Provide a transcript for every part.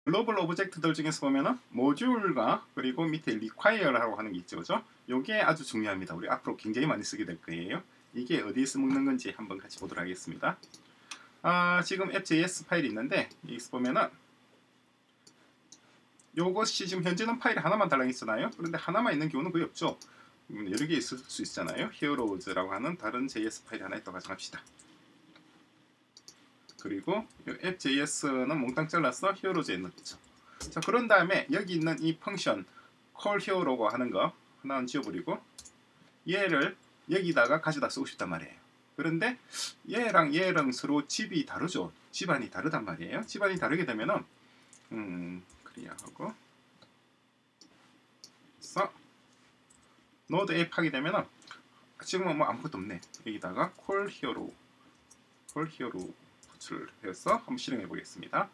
글로벌 오브젝트들 중에서 보면은 모듈과 그리고 밑에 require라고 하는 게 있죠, 그죠? 요게 아주 중요합니다. 우리 앞으로 굉장히 많이 쓰게 될 거예요. 이게 어디에서 먹는 건지 한번 같이 보도록 하겠습니다. 지금 app.js 파일이 있는데 여기서 보면은 요것이 지금 현재는 파일이 하나만 달랑있잖아요. 그런데 하나만 있는 경우는 거의 없죠. 여러 개 있을 수 있잖아요. heroes라고 하는 다른 JS 파일이 하나 있다고 가정합시다. 그리고 이 app.js는 몽땅 잘라서 heroes에 넣죠. 자, 그런 다음에 여기 있는 이 펑션 call hero라고 하는 거 하나는 지워버리고 얘를 여기다가 가져다 쓰고 싶단 말이에요. 그런데 얘랑 서로 집이 다르죠. 집안이 다르단 말이에요. 집안이 다르게 되면은 클리어하고 노드 앱 하게 되면은 지금은 뭐 아무것도 없네. 여기다가 call hero 호출을 해서 한번 실행해 보겠습니다.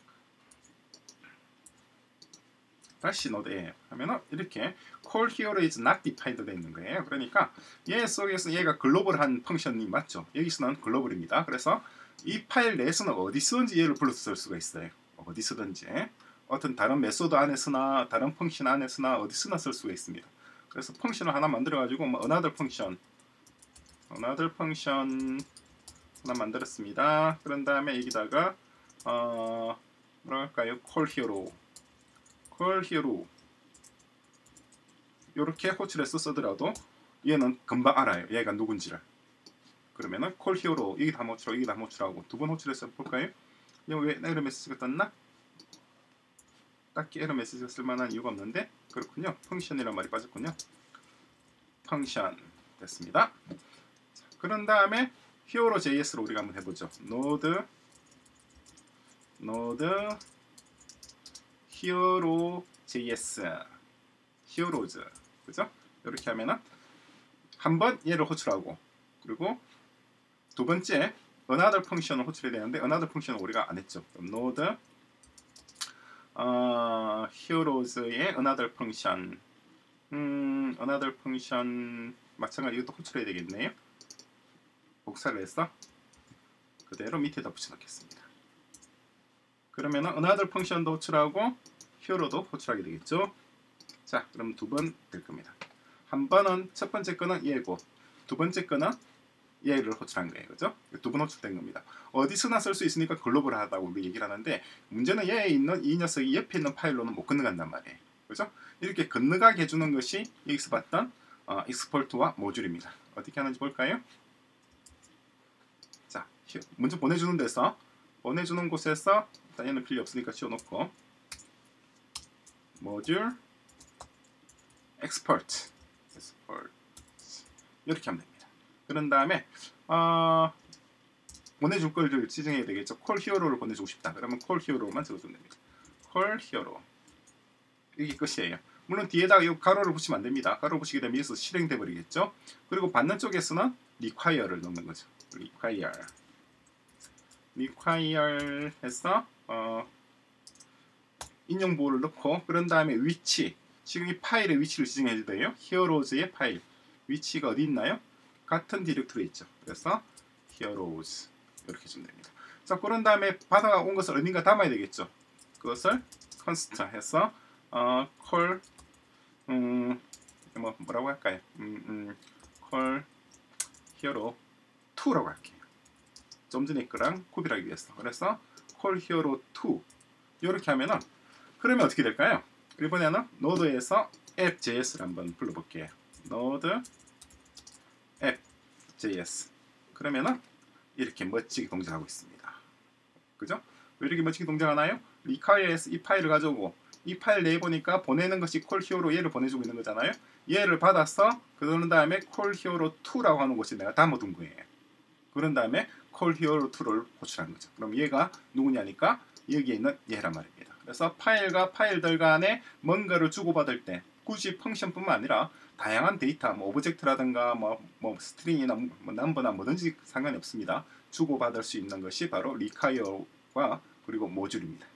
다시 노드 앱 하면은 이렇게 call hero is not defined 되어 있는 거예요. 그러니까 얘 속에서 얘가 글로벌한 펑션이 맞죠. 여기서는 글로벌입니다. 그래서 이 파일 내에서는 어디 쓰든지 얘를 불러서 쓸 수가 있어요. 어디 쓰든지 어떤 다른 메소드 안에서나 다른 펑션 안에서나 어디 쓰나 쓸 수가 있습니다. 그래서 펑션을 하나 만들어 가지고 another 펑션 하나 만들었습니다. 그런 다음에 여기다가 뭐라 할까요? call hero 이렇게 호출해서 쓰더라도 얘는 금방 알아요. 얘가 누군지를. 그러면은 call hero 여기다 한번 호출하고 여기다 한번 호출하고 두 번 호출해서 볼까요? 여기 왜 에러 메시지가 떴나? 딱히 에러 메시지가 쓸만한 이유가 없는데 그렇군요. 펑션이란 말이 빠졌군요. 펑션 됐습니다. 자, 그런 다음에 hero.js로 우리가 한번 해보죠. node hero.js heroes 그죠? 이렇게 하면은 한번 얘를 호출하고 그리고 두 번째 another 펑션을 호출해야 되는데 another 펑션은 우리가 안 했죠. 그럼 node heroes의 another 펑션 another 펑션 마찬가지로 또 호출해야 되겠네요. 복사를 해서 그대로 밑에다 붙여넣겠습니다. 그러면 another 펑션도 호출하고 hero도 호출하게 되겠죠. 자, 그럼 두 번 될 겁니다. 한 번은 첫 번째 거는 얘고 두 번째 거는 얘를 호출한 거예요. 그죠? 두 번 호출된 겁니다. 어디서나 쓸 수 있으니까 글로벌하다고 우리 얘기를 하는데 문제는 얘에 있는 이 녀석이 옆에 있는 파일로는 못 건너간단 말이에요. 그죠? 이렇게 건너가게 해주는 것이 여기서 봤던 export와 모듈입니다. 어떻게 하는지 볼까요? 자, 먼저 보내주는 데서 보내주는 곳에서 일단 얘는 필요 없으니까 지워놓고 모듈 export 이렇게 하면 됩니다. 그런 다음에 보내줄 걸 지정해야 되겠죠. call hero를 보내주고 싶다. 그러면 call hero만 적어주면 됩니다. call hero 이게 끝이에요. 물론 뒤에다가 이 가로를 붙이면 안 됩니다. 가로를 붙이게 되면 여기서 실행돼 버리겠죠. 그리고 받는 쪽에서는 require를 넣는 거죠. require 해서 인용 보호를 넣고 그런 다음에 위치 지금 이 파일의 위치를 지정해야 돼요. heroes의 파일 위치가 어디 있나요? 같은 디렉토리에 있죠. 그래서 heroes 이렇게 주면 됩니다. 자, 그런 다음에 받아온 것을 어딘가 담아야 되겠죠. 그것을 const 해서 call 뭐라고 할까요? call hero 2라고 할게요. 좀 전에 거랑 구별하기 위해서. 그래서 call hero 2 이렇게 하면은 그러면 어떻게 될까요? 이번에는 노드에서 app.js를 한번 불러볼게요. node app.js 그러면은 이렇게 멋지게 동작하고 있습니다. 그죠? 왜 이렇게 멋지게 동작하나요? require에서 이 파일을 가져오고 이 파일 내에 보니까 보내는 것이 call hero 얘를 보내주고 있는 거잖아요. 얘를 받아서 그런 다음에 call hero 2라고 하는 곳에 내가 담아둔 거예요. 그런 다음에 call hero 2를 호출한 거죠. 그럼 얘가 누구냐니까 여기에 있는 얘란 말입니다. 그래서 파일과 파일들 간에 뭔가를 주고받을 때 굳이 펑션뿐만 아니라 다양한 데이터, 오브젝트라든가 스트링이나 넘버나 뭐든지 상관이 없습니다. 주고받을 수 있는 것이 바로 require과 그리고 모듈입니다.